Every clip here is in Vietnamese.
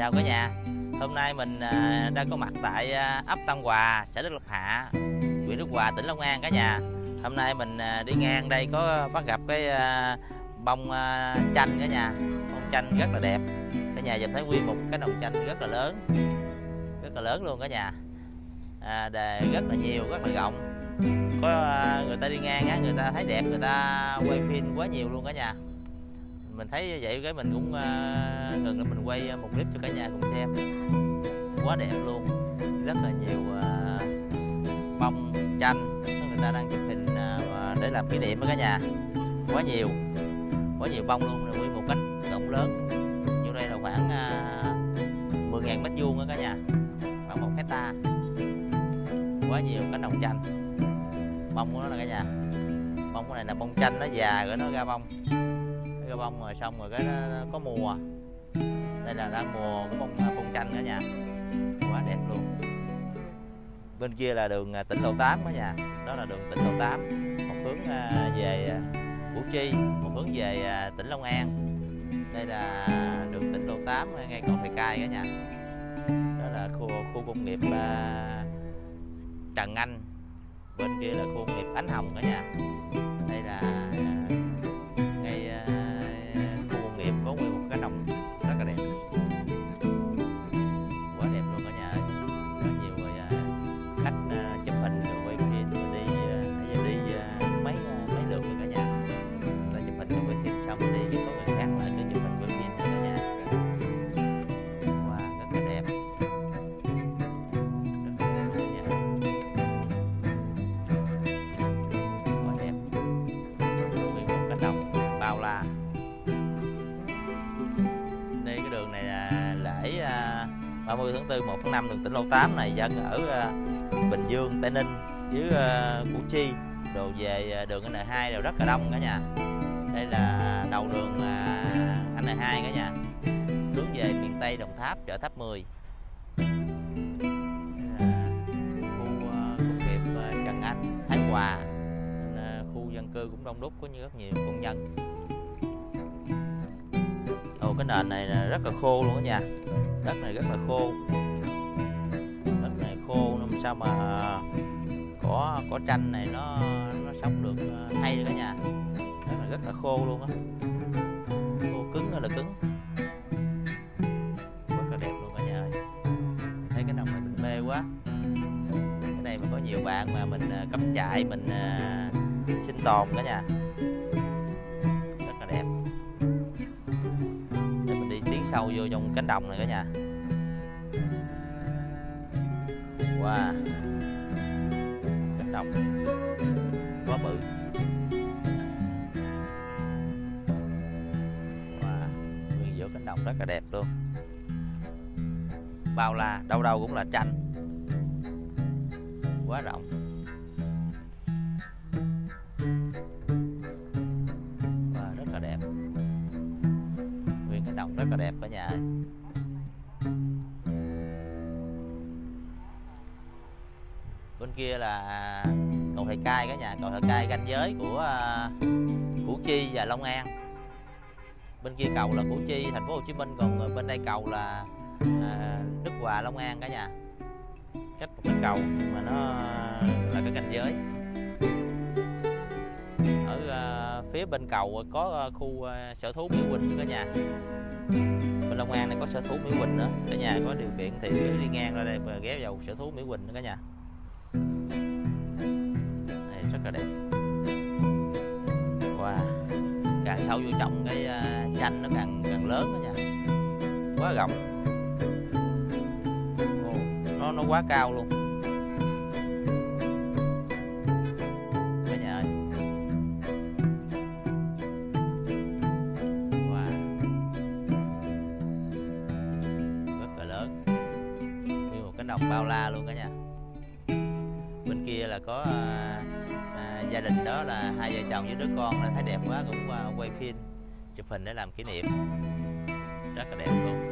Chào cả nhà. Hôm nay mình đang có mặt tại ấp Tân Hòa, xã Đức Lộc Hạ, huyện Đức Hòa, tỉnh Long An cả nhà. Hôm nay mình đi ngang đây có bắt gặp cái bông chanh cả nhà. Bông chanh rất là đẹp. Cả nhà nhìn thấy nguyên một cái đồng chanh rất là lớn luôn cả nhà. Rất là nhiều, rất là rộng. Có người ta đi ngang á, người ta thấy đẹp, người ta quay phim quá nhiều luôn cả nhà. Mình thấy vậy cái mình cũng ngừng lại mình quay một clip cho cả nhà cùng xem. Quá đẹp luôn, rất là nhiều bông chanh người ta đang chụp hình để làm kỷ niệm đó cả nhà. Quá nhiều bông luôn, rồi nguyên một cánh rộng lớn. Như đây là khoảng 10.000 mét vuông đó cả nhà, khoảng 1 hecta. Quá nhiều cánh đồng chanh. Bông của nó là cả nhà, bông cái này là bông chanh nó già rồi nó ra bông. Ra bông rồi xong rồi cái nó có mùa. Đây là đang mùa của bông chanh cả nhà. Quá đẹp luôn. Bên kia là đường tỉnh lộ 8 cả nhà. Đó là đường tỉnh lộ 8, một hướng về Củ Chi, một hướng về tỉnh Long An. Đây là đường tỉnh lộ 8 ngay cầu Thầy Cai cả nhà. Đó là khu công nghiệp Trần Anh. Bên kia là khu công nghiệp Ánh Hồng cả nhà. Đây là ngay khu công nghiệp có nguyên một cái đồng rất là đẹp. Quá đẹp luôn cả nhà ơi. Có nhiều người khách chụp hình rồi quay phim rồi đi mấy lượt rồi cả nhà. Là chụp hình rồi quay phim xong rồi đi có người khác lại cho chụp hình quay phim nữa cả nhà. Wow, rất là đẹp. Bao la. Đây cái đường này là lễ 30 tháng 4, 1 tháng 5 đường tỉnh lộ 8 này dân ở Bình Dương, Tây Ninh với Củ Chi đồ về đường N2 đều rất là đông cả nhà. Đây là đầu đường N2 cả nhà, hướng về miền Tây Đồng Tháp, chợ Tháp 10. Khu công nghiệp Trần Anh, Thái Hòa. Khu dân cư cũng đông đúc, có rất nhiều công nhân. Cái nền này rất là khô luôn đó nha. Đất này rất là khô. Đất này khô làm sao mà cỏ chanh này nó sống được hay nữa cả nhà. Đất này rất là khô luôn á. Khô cứng là cứng. Rất là đẹp luôn cả nhà ơi. Thấy cái đồng này mình mê quá. Cái này mà có nhiều bạn mà mình cắm trại mình sinh tồn cả nhà. Rất là đẹp. Để mình đi tiến sâu vô trong cánh đồng này cả nhà. Wow, cánh đồng quá bự. Wow, nguyên giữa cánh đồng rất là đẹp luôn. Bao la, đâu đâu cũng là chanh. Quá rộng. Wow, rất là đẹp. Nguyên cái đồng rất là đẹp cả nhà ơi. Bên kia là cầu Thầy Cai cả nhà, cầu Thầy Cai ranh giới của Củ Chi và Long An. Bên kia cầu là Củ Chi, thành phố Hồ Chí Minh, còn bên đây cầu là Đức Hòa, Long An cả nhà. Cách một cái cầu mà nó là cái ranh giới. Ở phía bên cầu có khu sở thú Mỹ Quỳnh cả nhà. Bên Long An này có sở thú Mỹ Quỳnh nữa. Cả nhà có điều kiện thì cứ đi ngang ra đây và ghé vào sở thú Mỹ Quỳnh nữa cả nhà. Đây rất là đẹp. Wow. Càng sâu vô trong cái chanh nó càng lớn đó nha. Quá rộng. Nó quá cao luôn. Cả nhà ơi. Wow. Rất là lớn. Như một cánh đồng bao la luôn cả nhà. Bên kia là có gia đình đó là hai vợ chồng với đứa con, là thấy đẹp quá cũng quay phim chụp hình để làm kỷ niệm. Rất là đẹp luôn.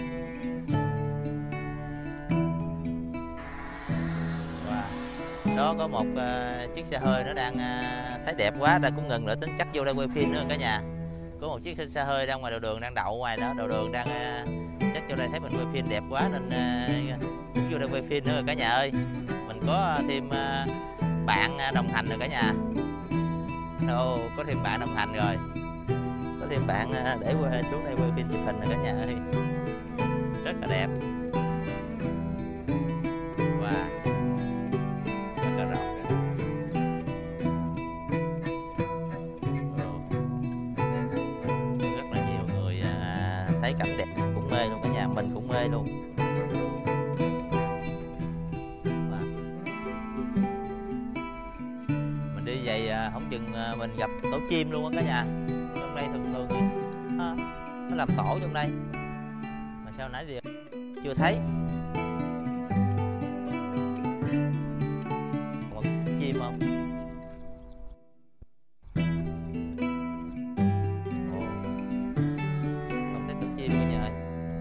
Wow. Đó có một chiếc xe hơi nó đang thấy đẹp quá, ta cũng ngừng lại tính chắc vô đây quay phim nữa cả nhà. Có một chiếc xe hơi đang ngoài đầu đường đang đậu ngoài đó, đầu đường đang chắc vô đây thấy mình quay phim đẹp quá nên cũng vô đây quay phim nữa rồi cả nhà ơi. Mình có thêm bạn đồng hành rồi cả nhà. Có thêm bạn đồng hành rồi, có thêm bạn để xuống đây quay phim chụp hình rồi cả nhà ơi. Rất là đẹp. Wow, rất là rộng. Rất là nhiều người thấy cảnh đẹp cũng mê luôn cả nhà, mình cũng mê luôn. Mình đi vậy không chừng mình gặp tổ chim luôn á cả nhà. Trong đây thường thường nó làm tổ trong đây mà sao nãy giờ chưa thấy. Còn chim không? Không thấy tổ chim cả nhà ơi.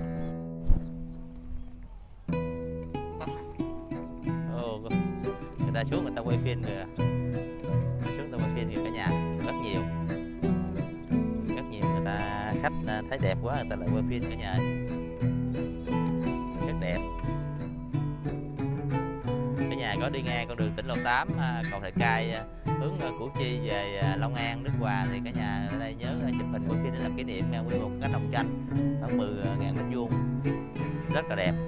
Người ta xuống người ta quay phim rồi. Xuống người ta quay phim rồi cả nhà. Rất nhiều người ta khách thấy đẹp quá người ta lại quay phim cả nhà ơi. Rất đẹp. Cả nhà có đi ngang con đường tỉnh Lộ 8 cầu Thầy Cai hướng Củ Chi về Long An, Đức Hòa thì cả nhà ở đây nhớ chụp hình quay phim để làm kỷ niệm nguyên một cánh đồng chanh khoảng 10.000 mét vuông. Rất là đẹp.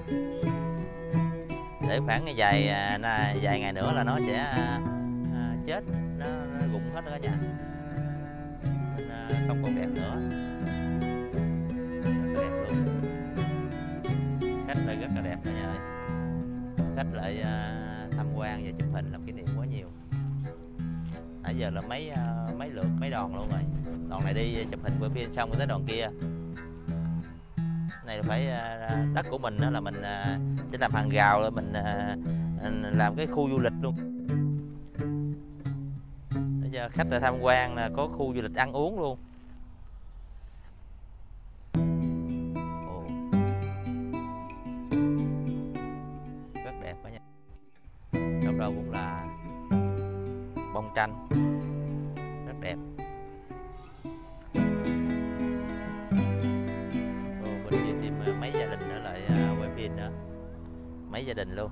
Để khoảng vài ngày nữa là nó sẽ chết, nó rụng hết cả nhà, nên không còn đẹp nữa. Rất đẹp luôn. Khách lại rất là đẹp cả nhà ơi. Khách lại tham quan và chụp hình làm kỷ niệm quá nhiều. Nãy giờ là mấy lượt mấy đoàn luôn rồi. Đoàn này đi chụp hình quay phim xong rồi tới đoàn kia. Này là phải đất của mình đó, là mình sẽ làm hàng rào rồi mình làm cái khu du lịch luôn. Bây giờ khách tới tham quan là có khu du lịch ăn uống luôn. Rất đẹp cả nhà. Trong đó cũng là bông tranh rất đẹp. Bên kia thêm mấy gia đình nữa lại quay phim nữa, mấy gia đình luôn.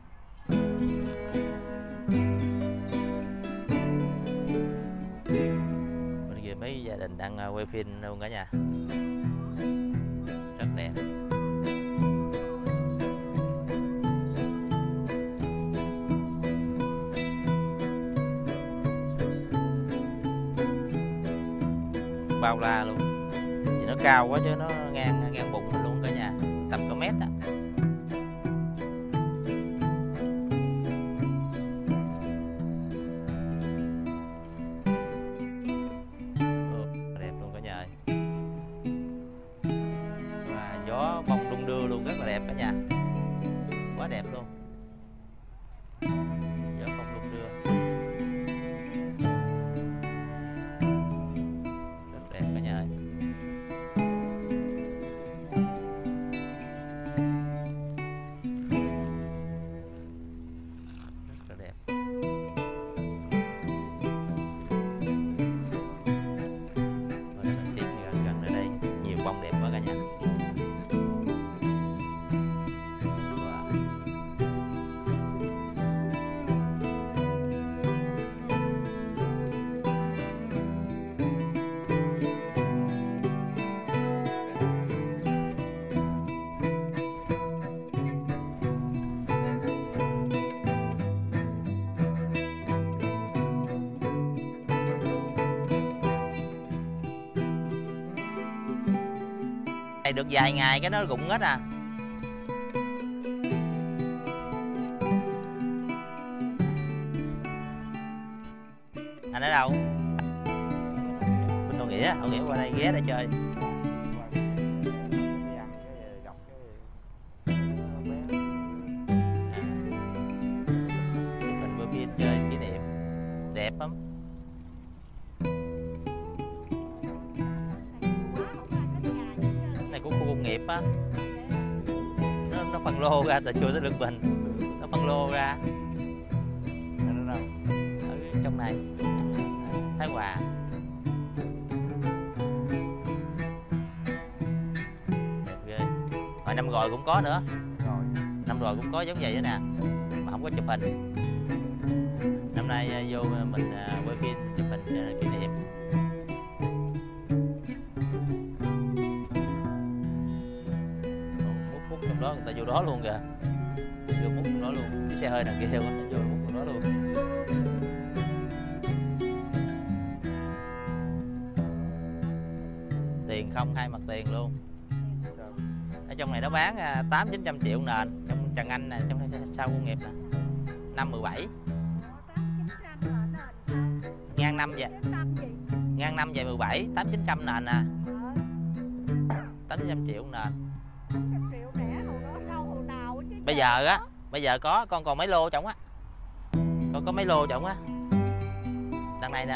Bên kia mấy gia đình đang quay phim luôn cả nhà. Rất đẹp. Bao la luôn. Vì nó cao quá chứ nó ngang bụng mình luôn cả nhà, tầm có mét á. Đẹp luôn cả nhà ơi. Và gió bông đung đưa luôn, rất là đẹp cả nhà. Quá đẹp luôn. Gió bông đung đưa. Rất đẹp cả nhà ơi. Bông đẹp quá cả nhà. Wow. Được vài ngày cái nó rụng hết à. Anh ở đâu? Bên Tô Nghĩa qua đây ghé để chơi. Mình bữa kia chơi kỷ niệm đẹp lắm. Của khu công nghiệp á, nó phân lô ra từ chui tới Lương Bình, nó phân lô ra ở trong này Thái Hòa. Đẹp ghê. Hồi năm rồi cũng có nữa. Rồi. Năm rồi cũng có giống vậy đó nè, mà không có chụp hình. Năm nay vô mình quay phim chụp hình kỷ niệm. Múc trong đó, người ta vô đó luôn kìa. Vô múc trong đó luôn, cái xe hơi đằng kia vô múc trong đó luôn. Tiền không, hai mặt tiền luôn. Ở trong này nó bán 800-900 triệu nền. Trong Trần Anh nè, trong sau công nghiệp nè, 5-17 ngang năm vậy, ngang năm vậy 17, 800-900 nền nè, 800 triệu nền. Bây giờ á, bây giờ có con còn mấy lô trống á, con có mấy lô trống á, đằng này nè.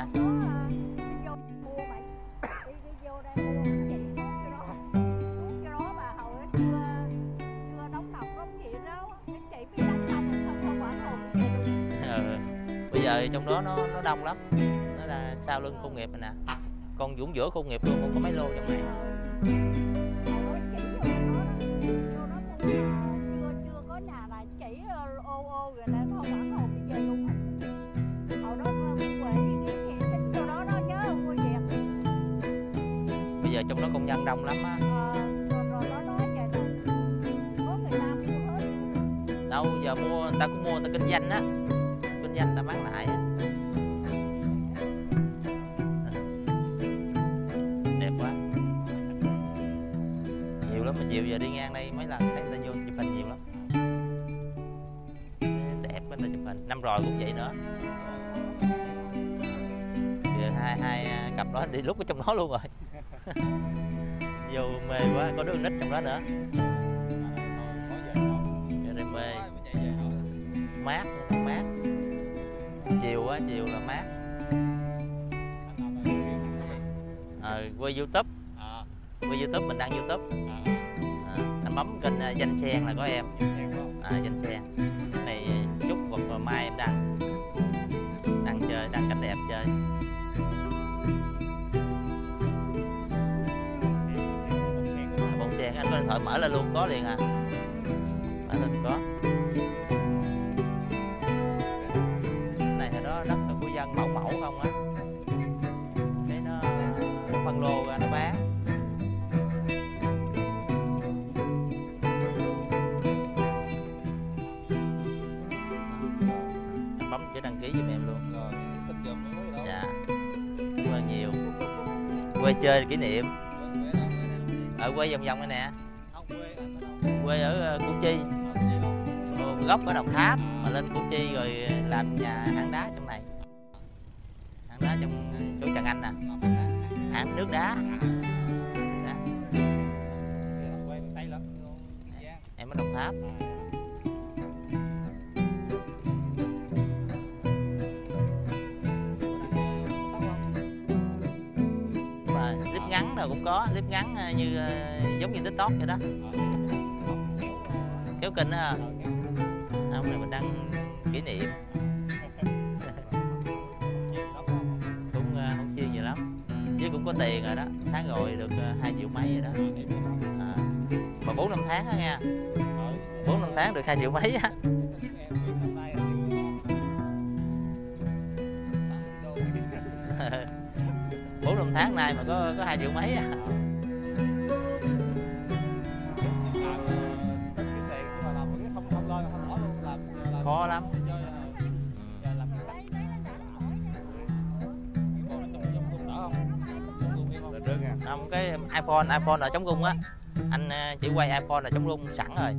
Bây giờ trong đó nó đông lắm, nó là sau lưng công nghiệp này nè, con dũng giữa công nghiệp luôn, con có mấy lô trong này. Chưa có nhà này chỉ ô rồi lại thôi bản hồ bây giờ luôn. Hồi đó quê gì chỗ đó nó nhớ quê Việt. Bây giờ trong đó công nhân đông lắm á. Rồi nó nói vậy nè, có người ta mua hết. Đâu giờ mua, người ta cũng mua, người ta kinh doanh á, kinh doanh người ta bán lại á. Đẹp quá, nhiều lắm. Mà chiều giờ đi ngang đây mấy lần thấy người ta vô chụp hình nhiều lắm, đẹp người ta chụp hình. Năm rồi cũng vậy nữa. Giờ hai cặp đó đi lúc ở trong đó luôn rồi. Vô mê quá, có đứa nít trong đó nữa. Đây mê, mát, mát. Chiều á, chiều là mát. Quay YouTube, quay YouTube, mình đăng YouTube. Anh bấm kênh Danh Sen là có em. Danh Sen này chút hoặc mai em đăng chơi, đăng cảnh đẹp chơi. Bông sen anh có điện thoại mở lên luôn có liền à, mở lên có. Cái này hồi đó đất là của dân mẫu mẫu không á, để nó phân lô ra nó bán. Anh bấm chữ đăng ký giùm em luôn. Dạ, cảm ơn nhiều. Quay chơi kỷ niệm. Ở quê vòng vòng đây nè. Quê ở Củ Chi, gốc ở Đồng Tháp mà lên Củ Chi rồi làm nhà hang đá trong này, hang đá trong chỗ Trần Anh nè, hang nước đá. Em ở Đồng Tháp. Mà clip ngắn nào cũng có, clip ngắn như giống như TikTok vậy đó. Kéo kinh á. Hôm nay mình đăng kỷ niệm. Cũng không chia nhiều lắm, chứ cũng có tiền rồi đó. Tháng rồi được 2 triệu mấy rồi đó. Mà 4-5 tháng á nha, 4-5 tháng được 2 triệu mấy á. 4-5 tháng nay mà có 2 triệu mấy á. Khó lắm. Không, cái iPhone ở chống rung á, anh chỉ quay iPhone là chống rung sẵn rồi.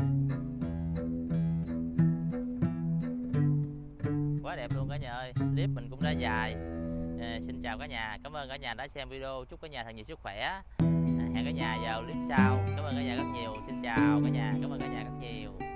Quá đẹp luôn cả nhà ơi. Clip mình cũng đã dài. Xin chào cả nhà, cảm ơn cả nhà đã xem video, chúc cả nhà thật nhiều sức khỏe. Hẹn cả nhà vào clip sau. Cảm ơn cả nhà rất nhiều. Xin chào cả nhà, cảm ơn cả nhà rất nhiều.